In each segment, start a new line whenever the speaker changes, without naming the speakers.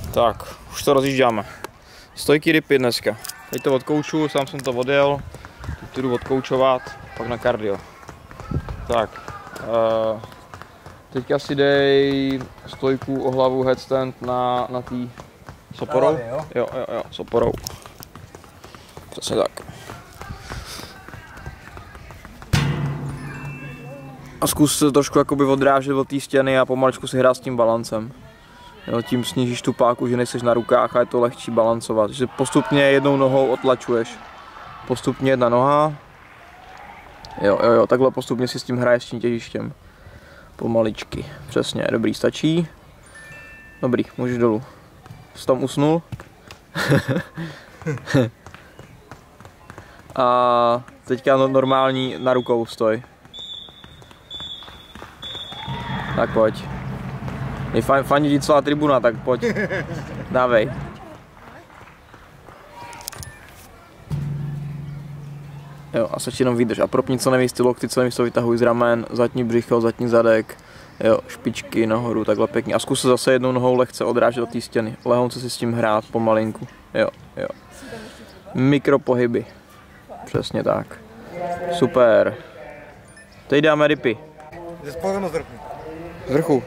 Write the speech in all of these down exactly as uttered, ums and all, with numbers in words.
Tak, už to rozjížděme. Stojky dipy dneska. Teď to odkoučuju, sám jsem to odjel. Teď jdu odkoučovat, pak na kardio. Tak, uh, teďka si dej stojku o hlavu headstand na, na tý soporou. Jo, jo, jo, soporou. Přesně tak. A zkus se trošku jakoby odrážet od té stěny a pomaličku si hrát s tím balancem. Jo, tím snížíš tu páku, že nejseš na rukách a je to lehčí balancovat. Že postupně jednou nohou otlačuješ. Postupně jedna noha. Jo, jo, jo, takhle postupně si s tím hraješ s tím těžištěm. Pomaličky. Přesně, dobrý, stačí. Dobrý, můžeš dolů. Jsi tam usnul? A teďka normální na rukou stoj. Tak pojď. Je fajn, fandí celá tribuna, tak pojď. Dávej. Jo, a se jenom vydrž. A propni co nejvíc ty lokty, co nejvíc to vytahuj z ramen, zadní břicho, zadní zadek. Jo, špičky nahoru, takhle pěkně. A zkus se zase jednou nohou lehce odrážet od té stěny. Lehonce si s tím hrát pomalinku. Jo, jo. Mikropohyby. Přesně tak. Super. Teď dáme dipy.
Ze spodu z vrchu.
Z vrchu.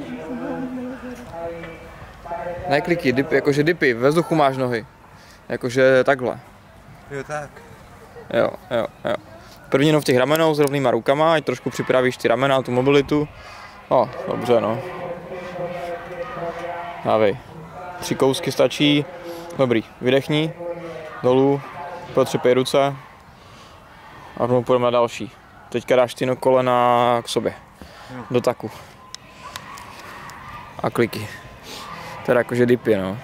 Ne kliky, dip, jakože dipy, ve vzduchu máš nohy. Jakože takhle.
Jo, tak.
Jo, jo, jo. První no v těch ramenou s rovnýma rukama, ať trošku připravíš ty ramena, tu mobilitu. O, dobře no. Dávej. Tři kousky stačí. Dobrý, vydechni. Dolů. Potřepej ruce. A rovnou půjdeme na další. Teďka dáš ty no kolena k sobě. Do taku. A kliky. Teda jakože dipy, no.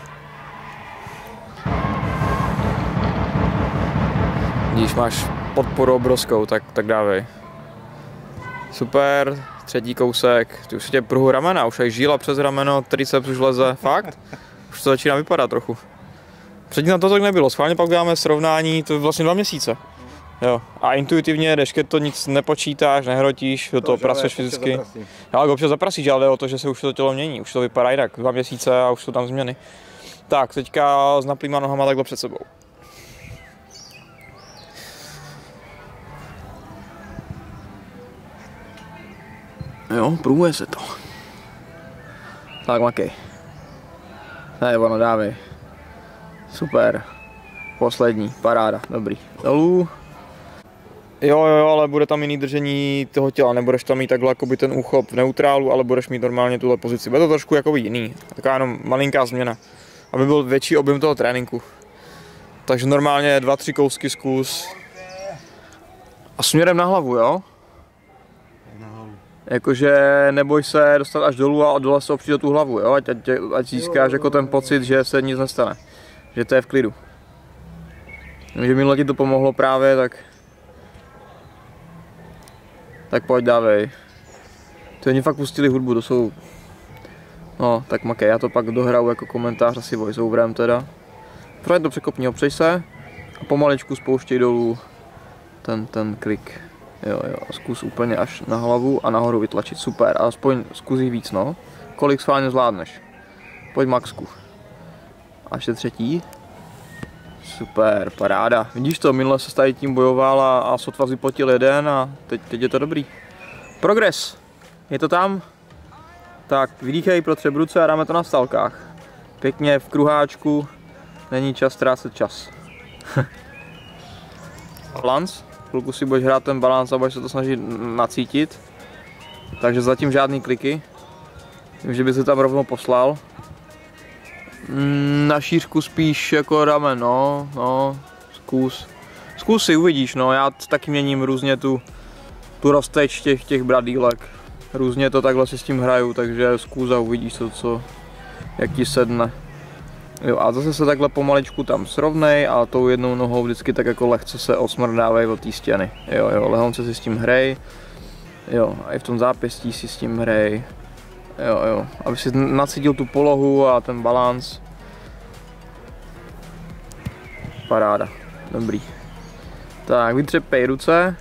Když máš podporu obrovskou, tak, tak dávej. Super, třetí kousek. Ty už tě pruhu ramena, už aj žíla přes rameno, triceps už leze, fakt? Už to začíná vypadat trochu. Předtím to tak nebylo, schválně pak děláme srovnání, to je vlastně dva měsíce. Jo. A intuitivně jdeš, keď to nic nepočítáš, nehrotíš, do toho pracuješ fyzicky. Ale občas zaprasíš, ale jde o to, že se už to tělo mění, už to vypadá jinak, dva měsíce a už jsou tam změny. Tak, teďka s naplýma nohama takhle před sebou. Jo, průhuje se to. Tak, makej. Ne, ono, dávej. Super. Poslední, paráda, dobrý. Dolů. Jo, jo, jo, ale bude tam jiný držení toho těla, nebudeš tam mít takhle jakoby ten úchop v neutrálu, ale budeš mít normálně tuhle pozici. Bude to trošku jakoby jiný, taková jenom malinká změna, aby byl větší objem toho tréninku. Takže normálně dva, tři kousky zkus. A směrem na hlavu, jo?
Na hlavu.
Jakože neboj se dostat až dolů a dole se opřít do tu hlavu, jo? Ať, ať, ať získáš jako ten pocit, že se nic nestane. Že to je v klidu. Že minule ti to pomohlo právě, tak... Tak pojď, dávej. Ty oni fakt pustili hudbu, to jsou... No, tak makej, já to pak dohraju jako komentář asi voiceoverem teda. Projď to překopni, opřej se a pomaličku spouštěj dolů ten, ten klik. Jo, jo, zkus úplně až na hlavu a nahoru vytlačit, super, a aspoň zkus jich víc, no. Kolik schválně zvládneš. Pojď maxku. A ještě třetí. Super, paráda. Vidíš to, minule se tady tím bojoval a, a sotva vypotil jeden a teď, teď je to dobrý. Progres. Je to tam? Tak, vydýchej, protřeb ruce a dáme to na stálkách. Pěkně v kruháčku. Není čas ztrácet čas. Balans. Chvilku si budeš hrát ten balans a budeš se to snažit nacítit. Takže zatím žádný kliky. Vím, že by se tam rovnou poslal. Na šířku spíš jako ramen, no, no, zkus. Zkus si, uvidíš, no, já taky měním různě tu, tu rozteč těch, těch bradýlek. Různě to takhle si s tím hraju, takže zkus a uvidíš to, co, jak ti sedne. Jo, a zase se takhle pomaličku tam srovnej a tou jednou nohou vždycky tak jako lehce se osmrdávej od té stěny. Jo, jo, lehonce si s tím hrej. Jo, a i v tom zápěstí si s tím hrej. Jo, jo, aby si nacítil tu polohu a ten balans. Paráda, dobrý. Tak, vytřepej ruce.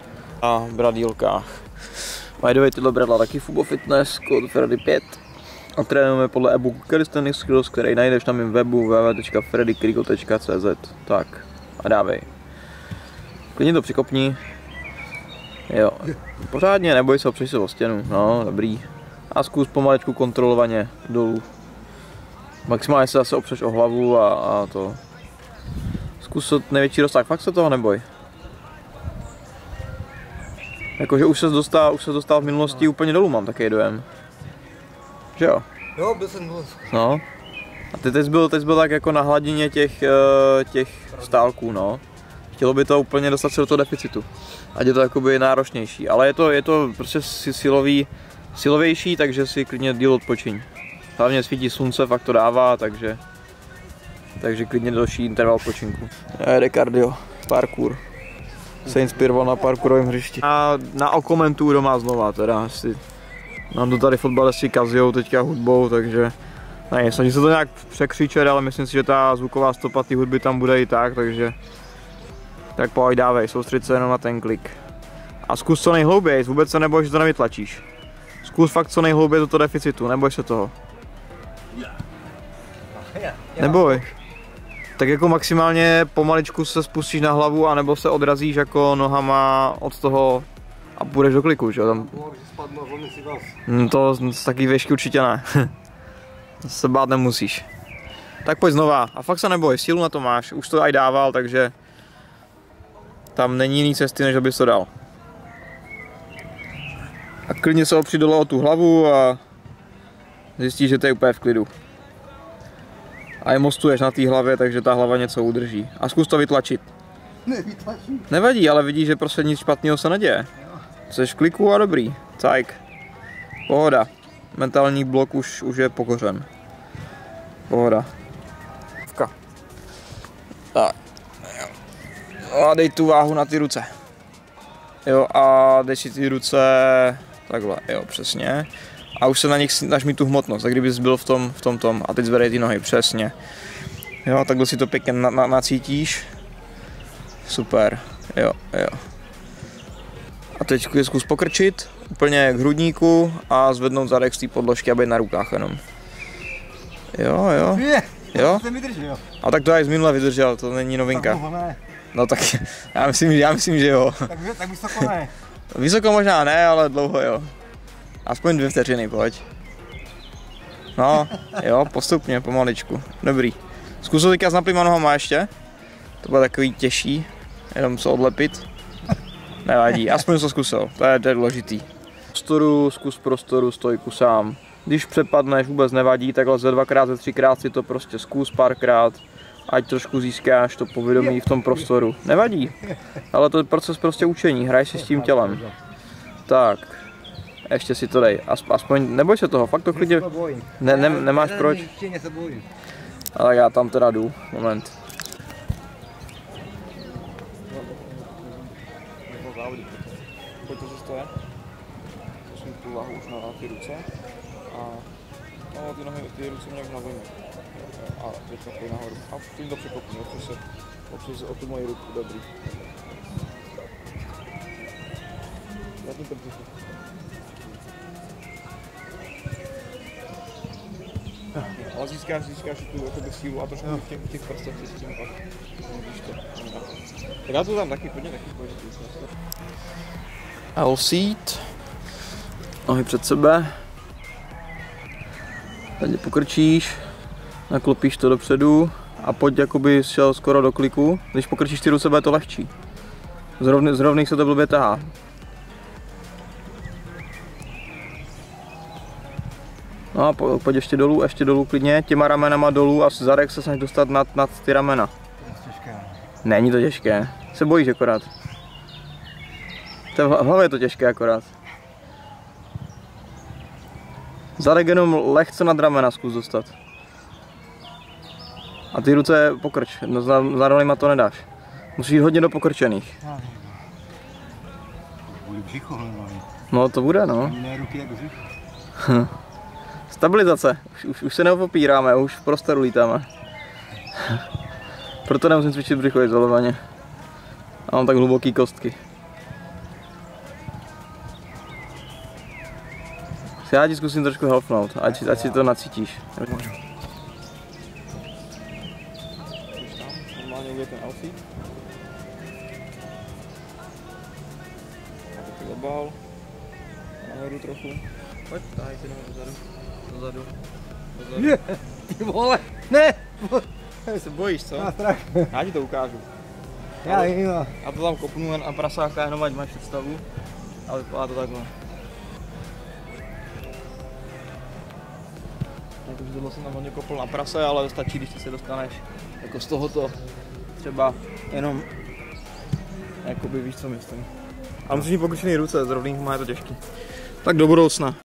A v bradýlkách. By the way, tyhle bradla taky Fubo Fitness, kód Freddy pět. A trénujeme podle e-booku Calisthenics Skills, který najdeš na mém webu w w w tečka freddy krigo tečka c z. Tak a dávej. Klidně to přikopni. Jo, pořádně, neboj se, opřeš se o stěnu, no, dobrý. A zkus pomalečku kontrolovaně dolů. Maximálně se zase opřeš o hlavu a, a to. Zkus největší rozsah, fakt se toho neboj. Jakože už se dostal, už se dostal v minulosti úplně dolů, mám takový dojem. Že jo?
Jo, byl jsem byl.
No. A ty teď byl, teď byl tak jako na hladině těch, těch stálků, no. Chtělo by to úplně dostat se do toho deficitu. Ať je to jakoby náročnější, ale je to, je to prostě silový, silovější, takže si klidně díl odpočiň. Hlavně svítí slunce, fakt to dává, takže, takže klidně další interval odpočinku. Jede kardio, parkour. Se inspiroval na parkourovém hřišti. A na okomentu doma znova teda, asi nám to tady fotbalisti kazijou teďka hudbou, takže ne, snažím se to nějak překřičet, ale myslím si, že ta zvuková stopa té hudby tam bude i tak, takže tak pojď, dávej, soustřed se jenom na ten klik. A zkus co nejhlouběji, vůbec se neboj, že to nevytlačíš. Zkus fakt co nejhlouběji do toho deficitu, neboj se toho. Neboj. Tak jako maximálně pomaličku se spustíš na hlavu, anebo se odrazíš jako nohama od toho a půjdeš do kliku, že jo? Tam... No to z taký věšky určitě ne. Se bát nemusíš. Tak pojď znova a fakt se neboj, sílu na to máš, už to aj dával, takže tam není jiný cesty, než abys to dal. A klidně se opři dole o tu hlavu a zjistíš, že to je úplně v klidu. A je mostuješ na té hlavě, takže ta hlava něco udrží. A zkus to vytlačit.
Nevytlačím.
Nevadí, ale vidíš, že prostě nic špatného se neděje. Jsi v kliku a dobrý. Tak. Pohoda. Mentální blok už, už je pokořen. Pohoda. Tak. A dej tu váhu na ty ruce. Jo, a dej si ty ruce takhle, jo, přesně. A už se na nich dáš mít tu hmotnost, tak kdybys byl v tom, v tom tom. A teď zvedej ty nohy, přesně. Jo, takhle si to pěkně na, na, nacítíš. Super, jo, jo. A teď zkus pokrčit, úplně k hrudníku a zvednout zadek z té podložky a být na rukách jenom. Jo, jo. Jo? A tak to já z minule vydržel, to není novinka. No tak já myslím, já myslím, že jo.
Tak, tak vysoko ne.
Vysoko možná ne, ale dlouho jo. Aspoň dvě vteřiny, pojď. No, jo, postupně, pomaličku. Dobrý. Zkus to teďka s naplýma nohama ještě. To bude takový těžší, jenom se odlepit. Nevadí, aspoň to zkusil, to je, to je důležitý. Prostoru, zkus prostoru, stojku sám. Když přepadneš, vůbec nevadí, takhle ze dvakrát, ze třikrát si to prostě zkus párkrát. Ať trošku získáš to povědomí v tom prostoru. Nevadí, ale to je proces prostě učení, hraj si s tím tělem. Tak, ještě si to dej, aspoň neboj se toho, fakt to klidně, ne, ne, nemáš proč. Ale já tam teda jdu, moment. Pojď to zastoje, posun tu váhu už na ty ruce a no, ty, nohy, ty ruce nějak na zemi. A teď takový nahoru. A tím to překopni, opři se, opři se o tu moji ruku, dobrý. Zatím to břicho. Ale získáš, získáš tu jakoby sílu a trošku v těch, těch prstech si s tím pak vidíš to. Tak já to tam taky, pojďme taky pojď. L seat. Nohy před sebe. Tady pokrčíš. Naklopíš to dopředu a pojď jakoby šel skoro do kliku. Když pokrčíš ty ruce, bude to lehčí. Z, rovny, z rovných se to blbě tahá. No a po, pojď ještě dolů, ještě dolů klidně, těma ramenama dolů a zadek se snaž dostat nad, nad ty ramena. Není to těžké, se bojíš akorát. V hlavě je to těžké akorát. Zadek jenom lehce nad ramena zkus dostat. A ty ruce pokrč, no za rolejma to nedáš. Musíš jít hodně do pokrčených. No to bude, no. Stabilizace, už, už, už se neopíráme, už v prostoru lítáme. Proto nemusím cvičit břicho izolovaně. A mám tak hluboký kostky. Já ti zkusím trošku helpnout, ať, ať si to nacítíš. Normálně udělej ten outfit. Máte to obal. Nahoru trochu. Pojď, tahej si nahoru dozadu. Dozadu. Dozadu.
Je, ty vole, ne!
Ty se bojíš, co?
Má strach.
Já ti to ukážu.
Já jim, no.
A to tam kopnu na prasáka, jenom ať máš představu. Ale vypadá to takhle. Takže tohle jsem tam hodně kopl na prase, ale stačí, když ty se dostaneš jako z tohoto třeba jenom, jakoby víš co myslím. A musíš mít pokročený ruce, s rovnýma je to těžký. Tak do budoucna.